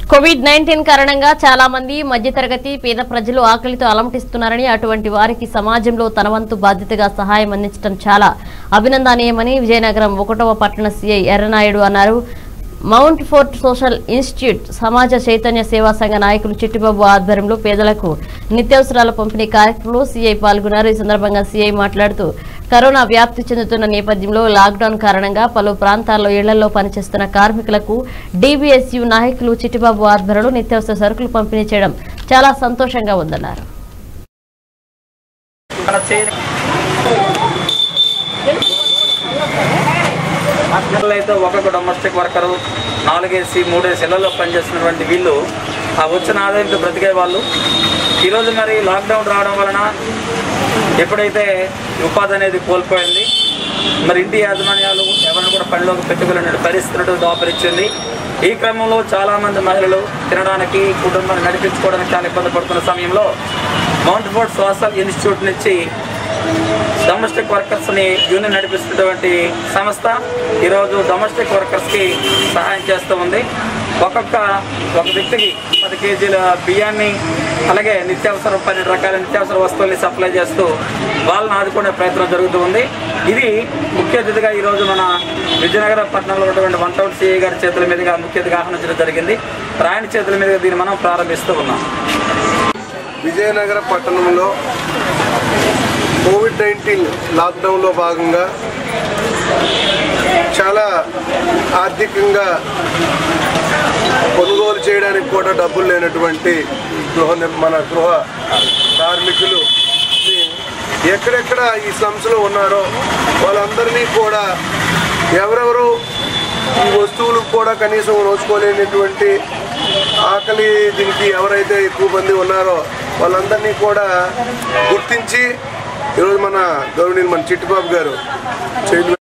COVID-19 కారణంగా చాలా మంది మధ్యతరగతి పేద ప్రజలు ఆకలితో అలమటిస్తున్నారని అటువంటి వారికి సమాజంలో తన వంతు బాధ్యతగా సహాయం అందించడం చాలా అభినందనీయమని విజయనగరం 1వ పట్టణ సీఐ ఎర్రనాయుడు అన్నారు. మౌంట్ ఫోర్ట్ సోషల్ ఇన్స్టిట్యూట్ సమాజ చైతన్య సేవా సంఘ నాయకులు చిట్టిబాబు ఆధ్వర్యంలో పేదలకు నిత్యావసరాల పంపిణీ కార్యక్రమంలో సీఐ పాల్గొన్నారు. ఈ సందర్భంగా సీఐ మాట్లాడుతూ కరోనా వ్యాప్తి చెందుతున్న నేపథ్యంలో లాక్డౌన్ కారణంగా పలు ప్రాంతాల్లో ఇళ్లలో పనిచేస్తున్న కార్మికులకు డీబీఎస్యూ నాయకులు చిట్టిబాబు ఆధ్వర్యంలో నిత్యావసర సరుకులు పంపిణీ చేయడం చాలా సంతోషంగా ఉందన్నారు. అయితే ఒక్కొక్క డొమెస్టిక్ వర్కరు 4 3 ఇళ్లలో పనిచేస్తున్నటువంటి వీళ్ళు ఆ వచ్చిన ఆదాయంతో బ్రతికే వాళ్ళు ఈరోజు మరి లాక్డౌన్ రావడం వలన ఎప్పుడైతే ఉపాధి అనేది కోల్పోయింది, మరి ఇంటి యాజమాన్యాలు ఎవరిని కూడా పనిలోకి పెట్టుకోలేని పరిస్థితులు దాపరిచింది. ఈ క్రమంలో చాలామంది మహిళలు తినడానికి కుటుంబాన్ని నడిపించుకోవడానికి చాలా ఇబ్బంది పడుతున్న సమయంలో మౌంట్ ఫోర్ట్ సోషల్ ఇన్స్టిట్యూట్ నుంచి డొమెస్టిక్ వర్కర్స్ని యూనియన్ నడిపిస్తున్నటువంటి సంస్థ ఈరోజు డొమెస్టిక్ వర్కర్స్కి సహాయం చేస్తూ ఉంది. ఒక వ్యక్తికి 10 కేజీల బియ్యాన్ని అలాగే నిత్యావసర 12 రకాల నిత్యావసర వస్తువుల్ని సప్లై చేస్తూ వాళ్ళని ఆదుకునే ప్రయత్నం జరుగుతూ ఉంది. ఇది ముఖ్య అతిథిగా ఈరోజు మన విజయనగరం పట్టణంలో ఉన్నటువంటి 1 టౌన్ సిఐ గారి చేతుల మీదుగా ముఖ్య అతిథిగా ఆహ్వానించడం జరిగింది. ఆయన చేతుల మీదుగా దీన్ని మనం ప్రారంభిస్తూ ఉన్నాం. విజయనగరం పట్టణంలో కోవిడ్-19 లాక్డౌన్లో భాగంగా చాలా ఆర్థికంగా కొనుగోలు చేయడానికి కూడా డబ్బులు లేనటువంటి మన గృహ కార్మికులు ఎక్కడెక్కడ ఈ స్లమ్స్లో ఉన్నారో వాళ్ళందరినీ కూడా ఎవరెవరు ఈ వస్తువులు కూడా కనీసం నోచుకోలేనటువంటి ఆకలి దీనికి ఎవరైతే ఎక్కువ మంది ఉన్నారో వాళ్ళందరినీ కూడా గుర్తించి ఈరోజు మన గవర్నర్ మన చిట్టిబాబు గారు